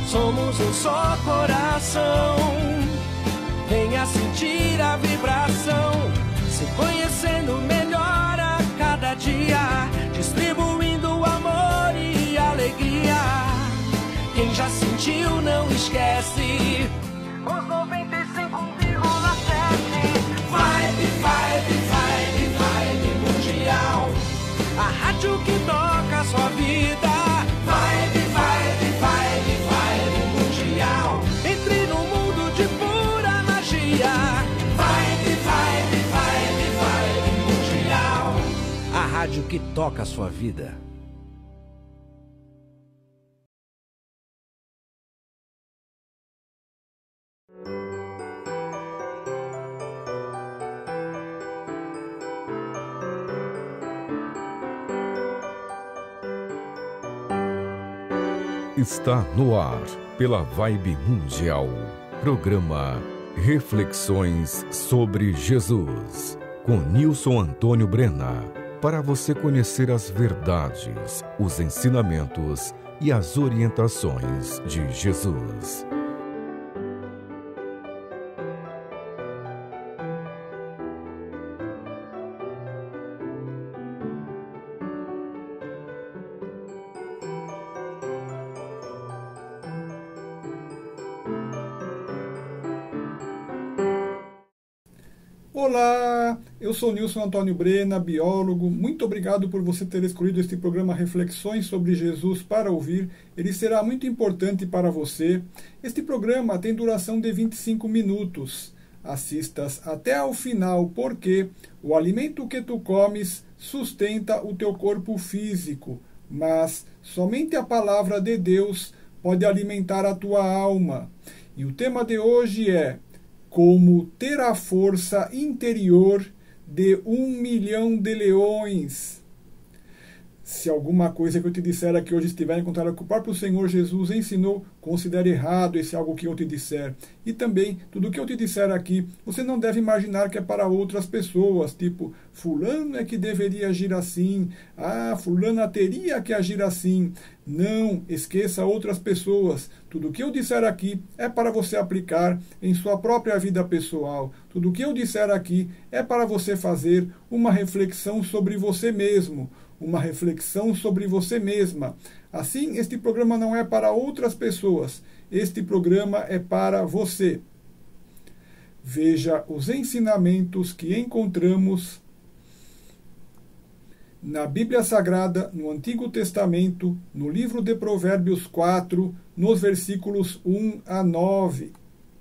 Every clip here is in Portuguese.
somos um só coração. Venha sentir a vibração, se conhecendo melhor a cada dia, distribuindo amor e alegria. Quem já sentiu não esquece os 95,7. Vibe mundial, a rádio que toca a sua vida. Vibe mundial, entre no mundo de pura magia. Vibe mundial, a rádio que toca a sua vida. Está no ar, pela Vibe Mundial, programa Reflexões sobre Jesus, com Nilson Antônio Brena, para você conhecer as verdades, os ensinamentos e as orientações de Jesus. Olá, eu sou Nilson Antônio Brena, biólogo. Muito obrigado por você ter escolhido este programa Reflexões sobre Jesus para ouvir. Ele será muito importante para você. Este programa tem duração de 25 minutos. Assistas até ao final, porque o alimento que tu comes sustenta o teu corpo físico, mas somente a palavra de Deus pode alimentar a tua alma. E o tema de hoje é: como ter a força interior de 1 milhão de leões. Se alguma coisa que eu te disser aqui hoje estiver em contato com o que o próprio Senhor Jesus ensinou, considere errado esse algo que eu te disser. E também, tudo o que eu te disser aqui, você não deve imaginar que é para outras pessoas, tipo, fulano é que deveria agir assim, fulana teria que agir assim. Não esqueça outras pessoas. Tudo o que eu disser aqui é para você aplicar em sua própria vida pessoal. Tudo o que eu disser aqui é para você fazer uma reflexão sobre você mesmo, uma reflexão sobre você mesma. Assim, este programa não é para outras pessoas, este programa é para você. Veja os ensinamentos que encontramos na Bíblia Sagrada, no Antigo Testamento, no livro de Provérbios 4, nos versículos 1 a 9.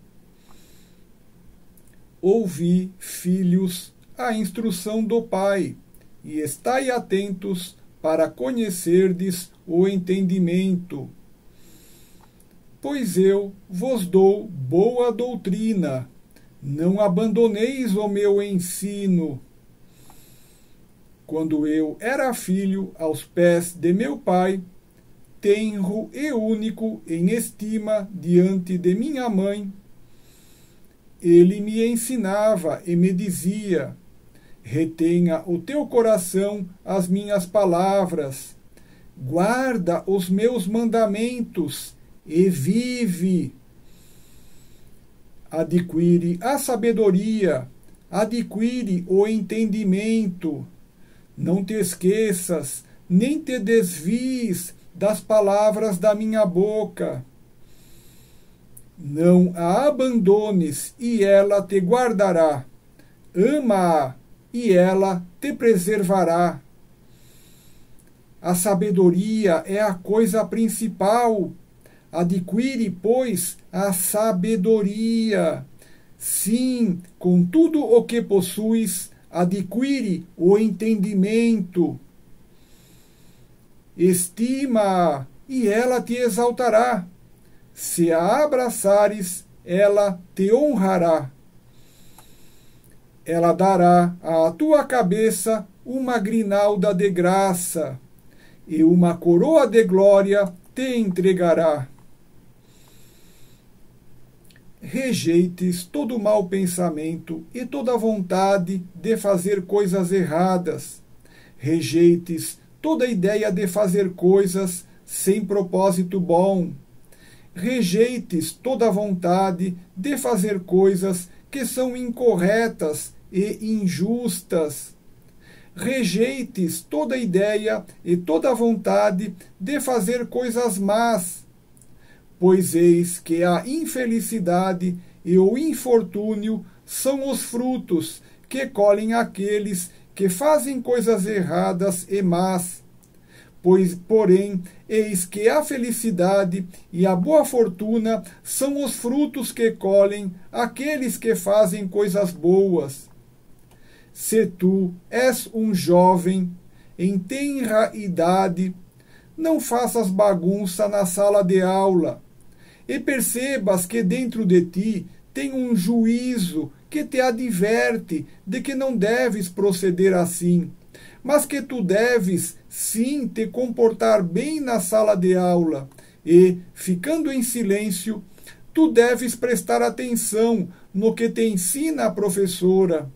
Ouvi, filhos, a instrução do Pai, e estai atentos para conhecerdes o entendimento. Pois eu vos dou boa doutrina, não abandoneis o meu ensino. Quando eu era filho aos pés de meu pai, tenro e único em estima diante de minha mãe, ele me ensinava e me dizia: retenha o teu coração as minhas palavras, guarda os meus mandamentos e vive. Adquire a sabedoria, adquire o entendimento. Não te esqueças, nem te desvies das palavras da minha boca. Não a abandones, e ela te guardará. Ama-a, e ela te preservará. A sabedoria é a coisa principal. Adquire, pois, a sabedoria. Sim, com tudo o que possuis, adquire o entendimento. Estima-a, e ela te exaltará. Se a abraçares, ela te honrará. Ela dará à tua cabeça uma grinalda de graça, e uma coroa de glória te entregará. Rejeites todo mau pensamento e toda vontade de fazer coisas erradas. Rejeites toda ideia de fazer coisas sem propósito bom. rejeites toda vontade de fazer coisas que são incorretas e injustas. Rejeites toda ideia e toda vontade de fazer coisas más, pois eis que a infelicidade e o infortúnio são os frutos que colhem aqueles que fazem coisas erradas e más. Porém, eis que a felicidade e a boa fortuna são os frutos que colhem aqueles que fazem coisas boas. Se tu és um jovem em tenra idade, não faças bagunça na sala de aula, e percebas que dentro de ti tem um juízo que te adverte de que não deves proceder assim, mas que tu deves sim te comportar bem na sala de aula e, ficando em silêncio, tu deves prestar atenção no que te ensina a professora.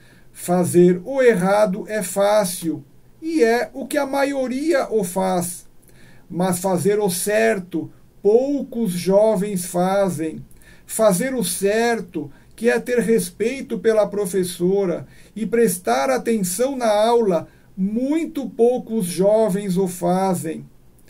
Fazer o errado é fácil, e é o que a maioria o faz. Mas fazer o certo, poucos jovens fazem. Fazer o certo, que é ter respeito pela professora e prestar atenção na aula, muito poucos jovens o fazem.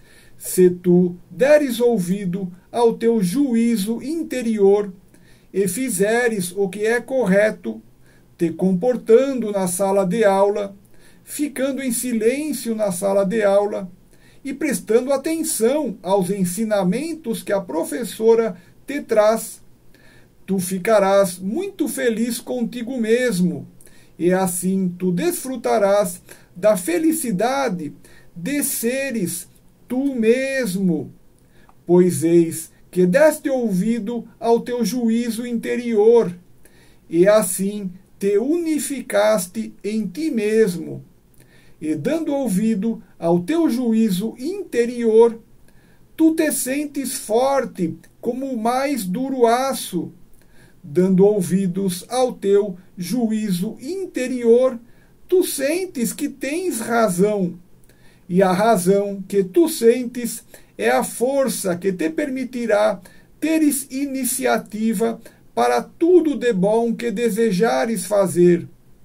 Se tu deres ouvido ao teu juízo interior e fizeres o que é correto, te comportando na sala de aula, ficando em silêncio na sala de aula e prestando atenção aos ensinamentos que a professora te traz, tu ficarás muito feliz contigo mesmo, e assim tu desfrutarás da felicidade de seres tu mesmo, pois eis que deste ouvido ao teu juízo interior, e assim te unificaste em ti mesmo, e dando ouvido ao teu juízo interior, tu te sentes forte como o mais duro aço. Dando ouvidos ao teu juízo interior, tu sentes que tens razão, e a razão que tu sentes é a força que te permitirá teres iniciativa para tudo de bom que desejares fazer.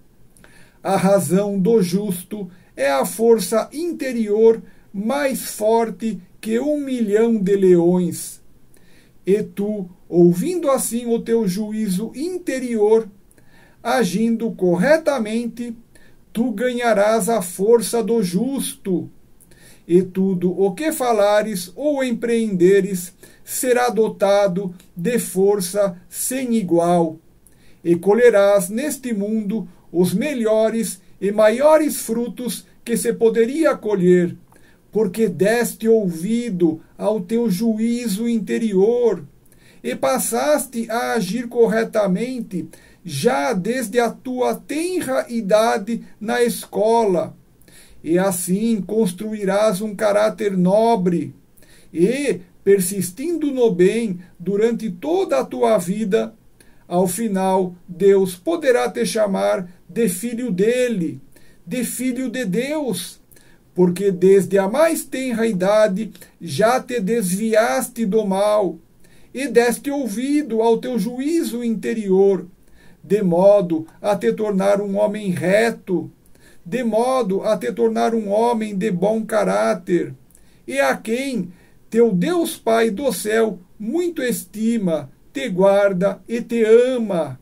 A razão do justo é a força interior mais forte que 1.000.000 de leões. E tu, ouvindo assim o teu juízo interior, agindo corretamente, tu ganharás a força do justo. E tudo o que falares ou empreenderes será dotado de força sem igual, e colherás neste mundo os melhores e maiores frutos que se poderia colher, porque deste ouvido ao teu juízo interior, e passaste a agir corretamente já desde a tua tenra idade na escola, e assim construirás um caráter nobre, e, persistindo no bem durante toda a tua vida, ao final Deus poderá te chamar de filho dele, de filho de Deus, porque desde a mais tenra idade já te desviaste do mal, e deste ouvido ao teu juízo interior, de modo a te tornar um homem reto, de modo a te tornar um homem de bom caráter, e a quem teu Deus Pai do céu muito estima, te guarda e te ama.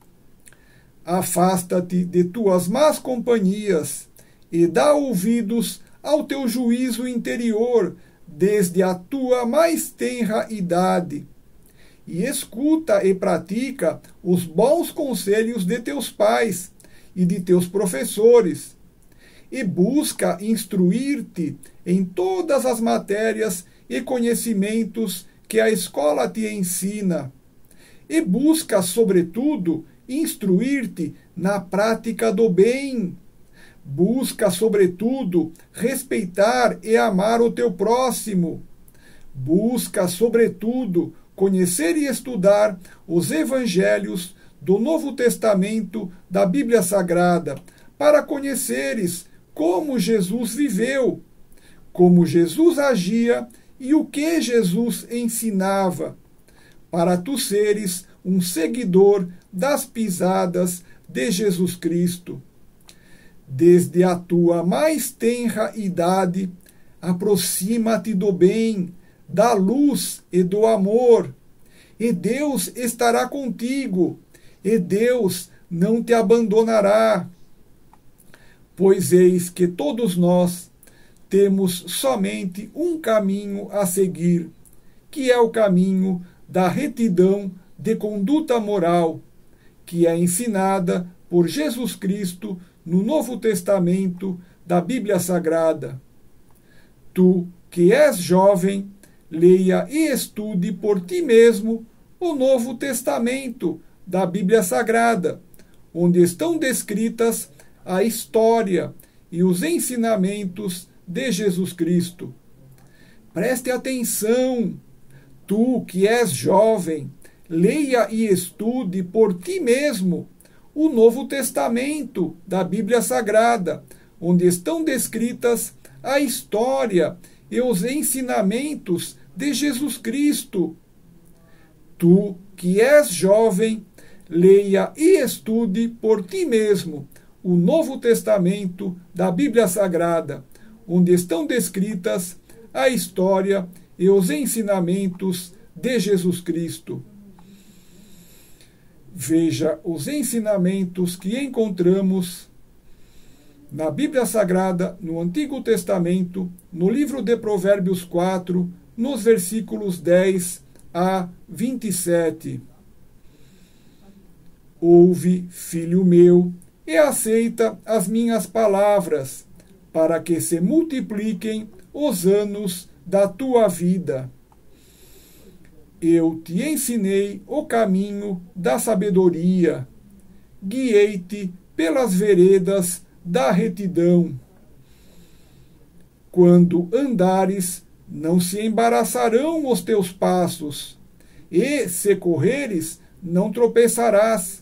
Afasta-te de tuas más companhias e dá ouvidos ao teu juízo interior desde a tua mais tenra idade, e escuta e pratica os bons conselhos de teus pais e de teus professores, e busca instruir-te em todas as matérias e conhecimentos que a escola te ensina, e busca, sobretudo, instruir-te na prática do bem. Busca, sobretudo, respeitar e amar o teu próximo. Busca, sobretudo, conhecer e estudar os evangelhos do Novo Testamento da Bíblia Sagrada, para conheceres como Jesus viveu, como Jesus agia e o que Jesus ensinava, para tu seres um seguidor das pisadas de Jesus Cristo. Desde a tua mais tenra idade, aproxima-te do bem, da luz e do amor, e Deus estará contigo, e Deus não te abandonará. Pois eis que todos nós temos somente um caminho a seguir, que é o caminho da retidão de conduta moral, que é ensinada por Jesus Cristo no Novo Testamento da Bíblia Sagrada. Tu, que és jovem, leia e estude por ti mesmo o Novo Testamento da Bíblia Sagrada, onde estão descritas a história e os ensinamentos de Jesus Cristo. Preste atenção, tu que és jovem, leia e estude por ti mesmo o Novo Testamento da Bíblia Sagrada, onde estão descritas a história e os ensinamentos de Jesus Cristo. Tu que és jovem, leia e estude por ti mesmo o Novo Testamento da Bíblia Sagrada, onde estão descritas a história e os ensinamentos de Jesus Cristo. Veja os ensinamentos que encontramos na Bíblia Sagrada, no Antigo Testamento, no livro de Provérbios 4, nos versículos 10 a 27. Ouve, filho meu, e aceita as minhas palavras, para que se multipliquem os anos da tua vida. Eu te ensinei o caminho da sabedoria, guiei-te pelas veredas da retidão. Quando andares, não se embaraçarão os teus passos, e se correres, não tropeçarás.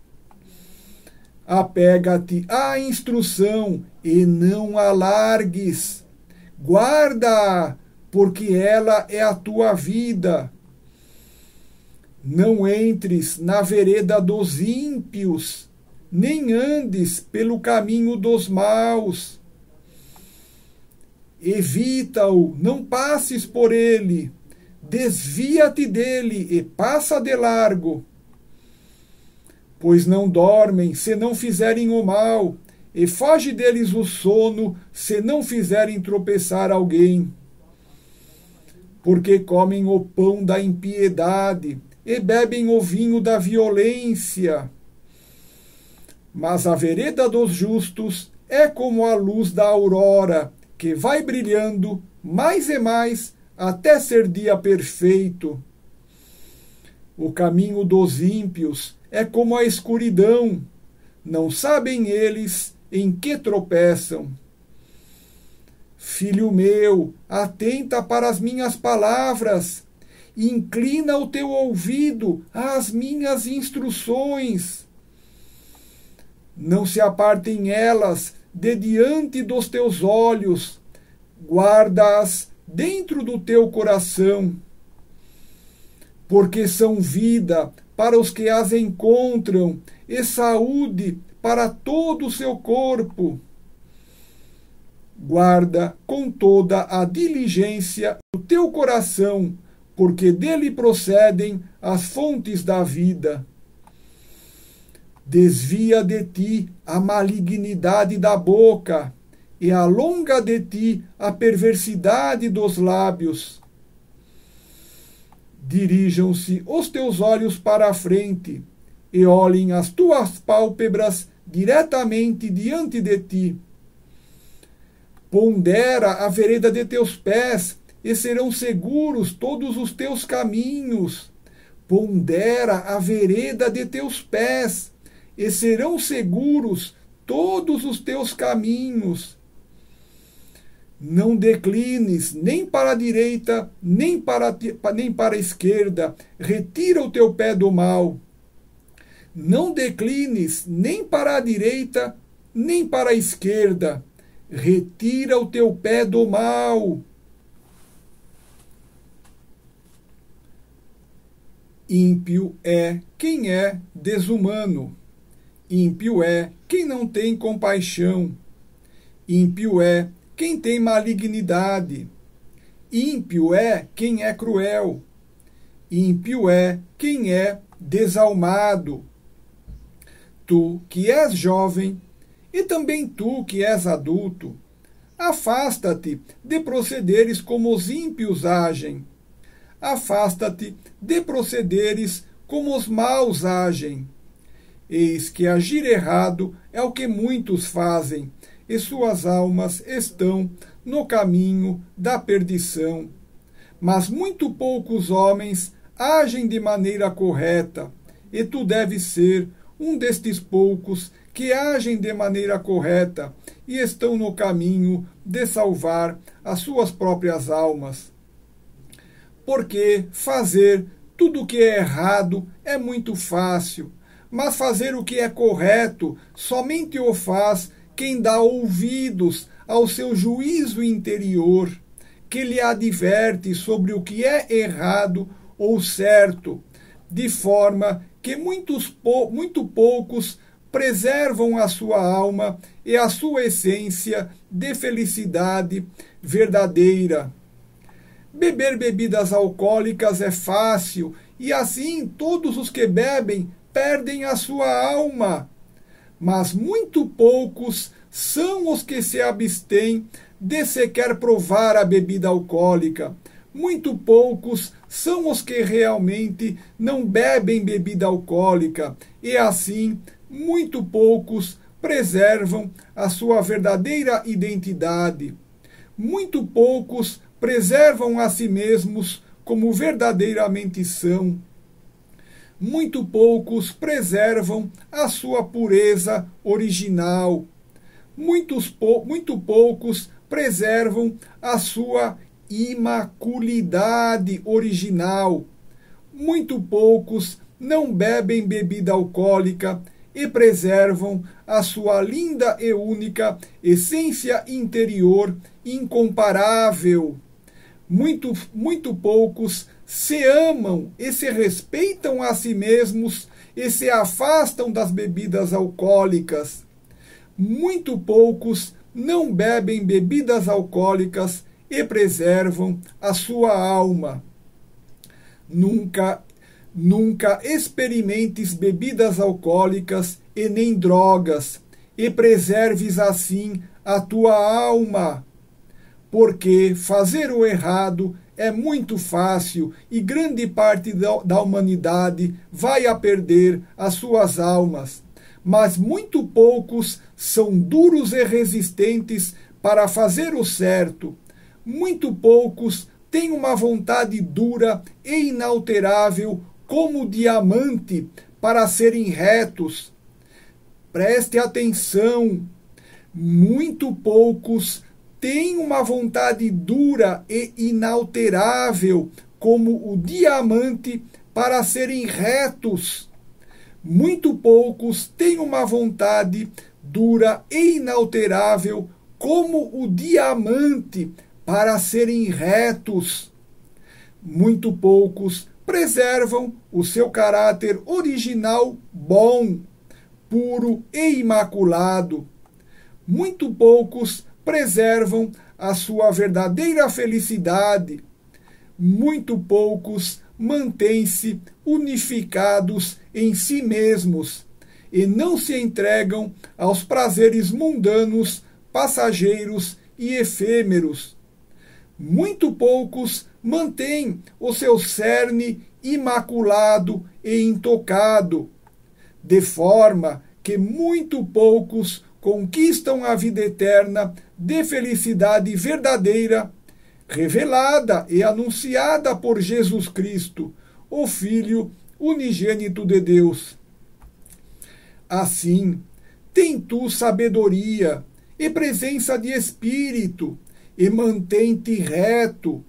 Apega-te à instrução e não a largues. Guarda-a, porque ela é a tua vida. Não entres na vereda dos ímpios, nem andes pelo caminho dos maus. Evita-o, não passes por ele. Desvia-te dele e passa de largo. Pois não dormem se não fizerem o mal, e foge deles o sono se não fizerem tropeçar alguém. Porque comem o pão da impiedade e bebem o vinho da violência. Mas a vereda dos justos é como a luz da aurora, que vai brilhando mais e mais até ser dia perfeito. O caminho dos ímpios é como a escuridão, não sabem eles em que tropeçam. Filho meu, atenta para as minhas palavras, inclina o teu ouvido às minhas instruções. Não se apartem elas de diante dos teus olhos, guarda-as dentro do teu coração, porque são vida para os que as encontram e saúde para todo o seu corpo. Guarda com toda a diligência o teu coração, porque dele procedem as fontes da vida. Desvia de ti a malignidade da boca, e alonga de ti a perversidade dos lábios. Dirijam-se os teus olhos para a frente, e olhem as tuas pálpebras diretamente diante de ti. Pondera a vereda de teus pés, e serão seguros todos os teus caminhos. Pondera a vereda de teus pés, e serão seguros todos os teus caminhos. Não declines nem para a direita, nem para a esquerda. Retira o teu pé do mal. Não declines nem para a direita, nem para a esquerda. Retira o teu pé do mal. Ímpio é quem é desumano. Ímpio é quem não tem compaixão. Ímpio é quem tem malignidade. Ímpio é quem é cruel. Ímpio é quem é desalmado. Tu que és jovem, e também tu que és adulto, afasta-te de procederes como os ímpios agem. Afasta-te de procederes como os maus agem. Eis que agir errado é o que muitos fazem, e suas almas estão no caminho da perdição. Mas muito poucos homens agem de maneira correta, e tu deves ser um destes poucos que agem de maneira correta e estão no caminho de salvar as suas próprias almas. Porque fazer tudo o que é errado é muito fácil, mas fazer o que é correto somente o faz quem dá ouvidos ao seu juízo interior, que lhe adverte sobre o que é errado ou certo, de forma que muito poucos preservam a sua alma e a sua essência de felicidade verdadeira. Beber bebidas alcoólicas é fácil, e assim todos os que bebem perdem a sua alma. Mas muito poucos são os que se abstêm de sequer provar a bebida alcoólica. Muito poucos são os que realmente não bebem bebida alcoólica, e assim muito poucos preservam a sua verdadeira identidade. Muito poucos preservam a si mesmos como verdadeiramente são. Muito poucos preservam a sua pureza original. Muito poucos preservam a sua imaculidade original. Muito poucos não bebem bebida alcoólica e preservam a sua linda e única essência interior incomparável. Muito poucos se amam e se respeitam a si mesmos e se afastam das bebidas alcoólicas. Muito poucos não bebem bebidas alcoólicas e preservam a sua alma. Nunca experimentes bebidas alcoólicas e nem drogas, e preserves assim a tua alma. Porque fazer o errado é muito fácil e grande parte da humanidade vai a perder as suas almas. Mas muito poucos são duros e resistentes para fazer o certo. Muito poucos têm uma vontade dura e inalterável como o diamante para serem retos. Preste atenção, muito poucos têm uma vontade dura e inalterável como o diamante para serem retos. Muito poucos têm uma vontade dura e inalterável como o diamante para serem retos. Muito poucos preservam o seu caráter original bom, puro e imaculado. Muito poucos preservam a sua verdadeira felicidade. Muito poucos mantêm-se unificados em si mesmos e não se entregam aos prazeres mundanos, passageiros e efêmeros. Muito poucos mantêm o seu cerne imaculado e intocado, de forma que muito poucos conquistam a vida eterna de felicidade verdadeira, revelada e anunciada por Jesus Cristo, o Filho unigênito de Deus. Assim, tem tu sabedoria e presença de espírito, e mantém-te reto,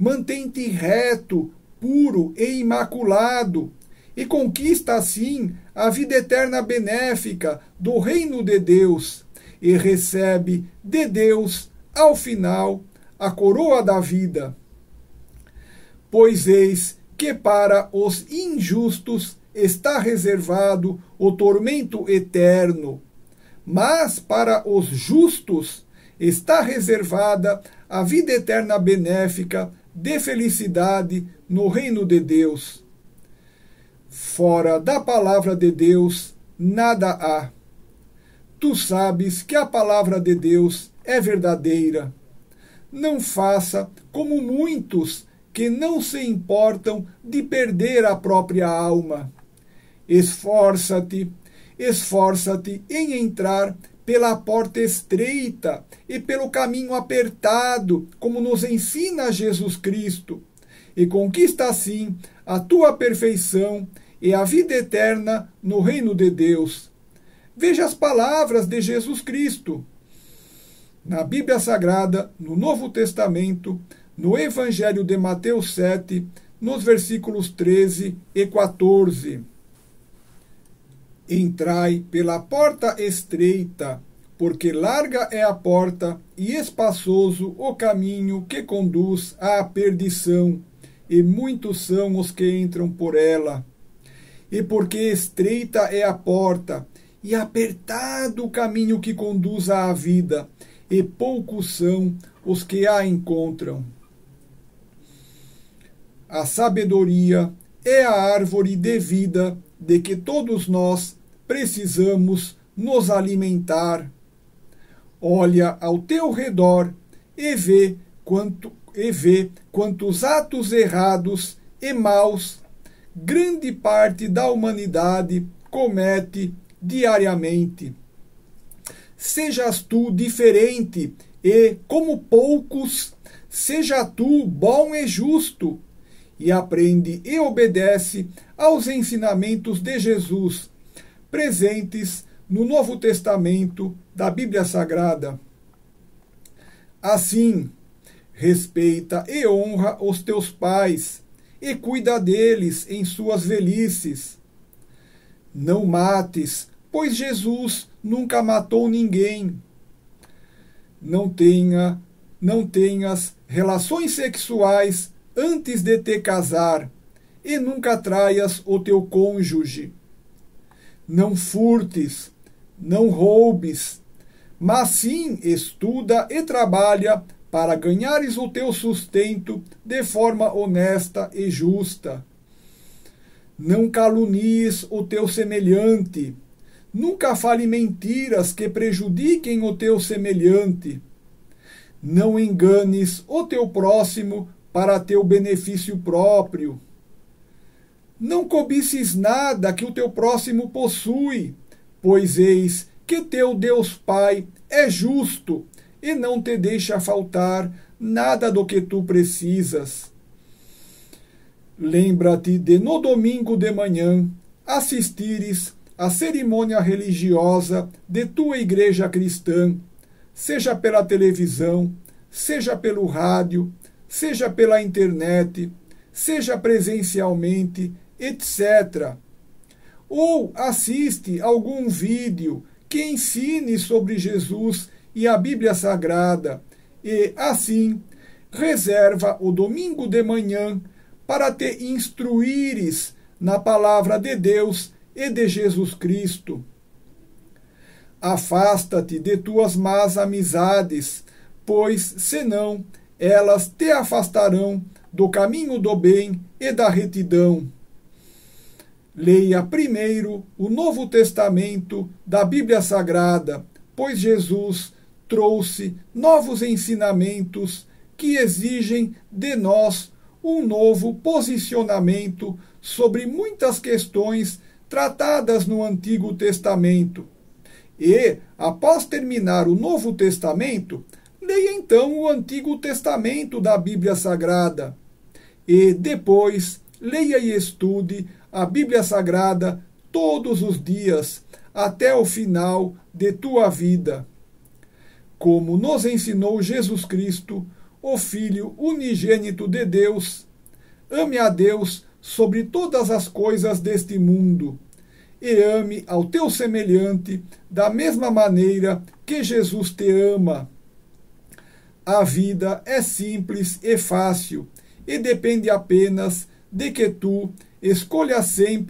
puro e imaculado, e conquista assim a vida eterna benéfica do reino de Deus, e recebe de Deus, ao final, a coroa da vida. Pois eis que para os injustos está reservado o tormento eterno, mas para os justos está reservada a vida eterna benéfica de felicidade no reino de Deus. Fora da palavra de Deus, nada há. Tu sabes que a palavra de Deus é verdadeira. Não faça como muitos que não se importam de perder a própria alma. Esforça-te em entrar pela porta estreita e pelo caminho apertado, como nos ensina Jesus Cristo, e conquista assim a tua perfeição e a vida eterna no reino de Deus. Veja as palavras de Jesus Cristo na Bíblia Sagrada, no Novo Testamento, no Evangelho de Mateus 7, nos versículos 13 e 14. Entrai pela porta estreita, porque larga é a porta e espaçoso o caminho que conduz à perdição, e muitos são os que entram por ela. E porque estreita é a porta e apertado o caminho que conduz à vida, e poucos são os que a encontram. A sabedoria é a árvore de vida de que todos nós precisamos nos alimentar. Olha ao teu redor e vê quantos atos errados e maus grande parte da humanidade comete diariamente. Sejas tu diferente e, como poucos, seja tu bom e justo, e aprende e obedece aos ensinamentos de Jesus, presentes no Novo Testamento da Bíblia Sagrada. Assim, respeita e honra os teus pais, e cuida deles em suas velhices. Não mates, pois Jesus nunca matou ninguém. Não tenhas relações sexuais antes de te casar, e nunca traias o teu cônjuge. Não furtes, não roubes, mas sim estuda e trabalha para ganhares o teu sustento de forma honesta e justa. Não calunies o teu semelhante, nunca fale mentiras que prejudiquem o teu semelhante. Não enganes o teu próximo para teu benefício próprio. Não cobices nada que o teu próximo possui, pois eis que teu Deus Pai é justo e não te deixa faltar nada do que tu precisas. Lembra-te de no domingo de manhã assistires à cerimônia religiosa de tua igreja cristã, seja pela televisão, seja pelo rádio, seja pela internet, seja presencialmente, etc. Ou assiste algum vídeo que ensine sobre Jesus e a Bíblia Sagrada, e, assim, reserva o domingo de manhã para te instruires na palavra de Deus e de Jesus Cristo. Afasta-te de tuas más amizades, pois, senão, elas te afastarão do caminho do bem e da retidão. Leia primeiro o Novo Testamento da Bíblia Sagrada, pois Jesus trouxe novos ensinamentos que exigem de nós um novo posicionamento sobre muitas questões tratadas no Antigo Testamento. E, após terminar o Novo Testamento, leia então o Antigo Testamento da Bíblia Sagrada. E depois, leia e estude a Bíblia Sagrada todos os dias, até o final de tua vida. Como nos ensinou Jesus Cristo, o Filho unigênito de Deus, ame a Deus sobre todas as coisas deste mundo, e ame ao teu semelhante da mesma maneira que Jesus te ama. A vida é simples e fácil, e depende apenas de que tu escolhas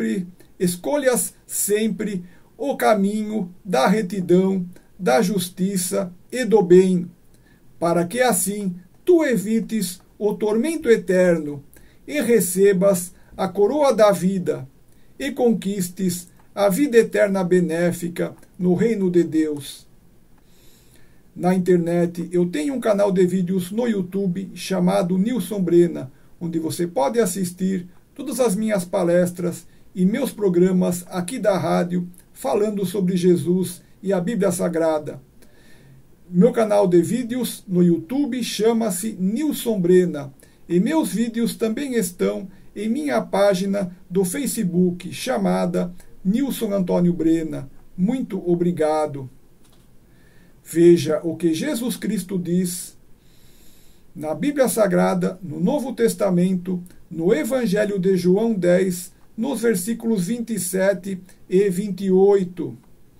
sempre o caminho da retidão, da justiça e do bem, para que assim tu evites o tormento eterno e recebas a coroa da vida e conquistes a vida eterna benéfica no reino de Deus. Na internet eu tenho um canal de vídeos no YouTube chamado Nilson Brena, onde você pode assistir todas as minhas palestras e meus programas aqui da rádio falando sobre Jesus e a Bíblia Sagrada. Meu canal de vídeos no YouTube chama-se Nilson Brena e meus vídeos também estão em minha página do Facebook chamada Nilson Antônio Brena. Muito obrigado. Veja o que Jesus Cristo diz na Bíblia Sagrada, no Novo Testamento, no Evangelho de João 10, nos versículos 27 e 28.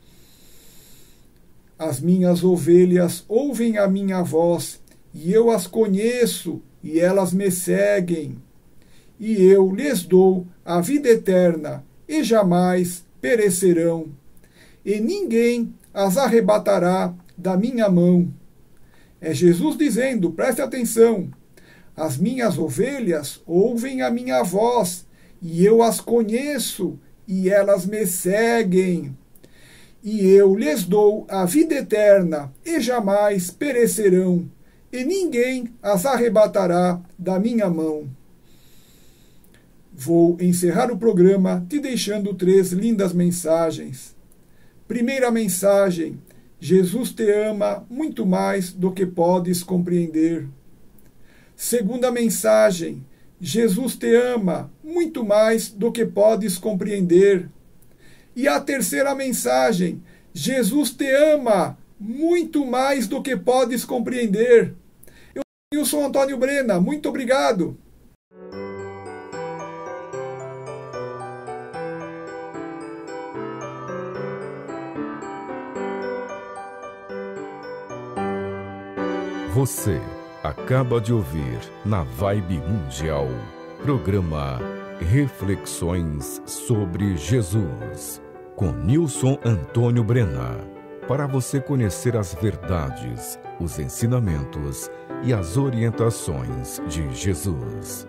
As minhas ovelhas ouvem a minha voz, e eu as conheço, e elas me seguem. E eu lhes dou a vida eterna, e jamais perecerão. E ninguém as arrebatará da minha mão. É Jesus dizendo, preste atenção, as minhas ovelhas ouvem a minha voz, e eu as conheço, e elas me seguem. E eu lhes dou a vida eterna, e jamais perecerão, e ninguém as arrebatará da minha mão. Vou encerrar o programa te deixando 3 lindas mensagens. Primeira mensagem: Jesus te ama muito mais do que podes compreender. Segunda mensagem: Jesus te ama muito mais do que podes compreender. E a terceira mensagem: Jesus te ama muito mais do que podes compreender. Eu sou Antônio Brena, muito obrigado. Você acaba de ouvir na Vibe Mundial, programa Reflexões sobre Jesus, com Nilson Antônio Brena, para você conhecer as verdades, os ensinamentos e as orientações de Jesus.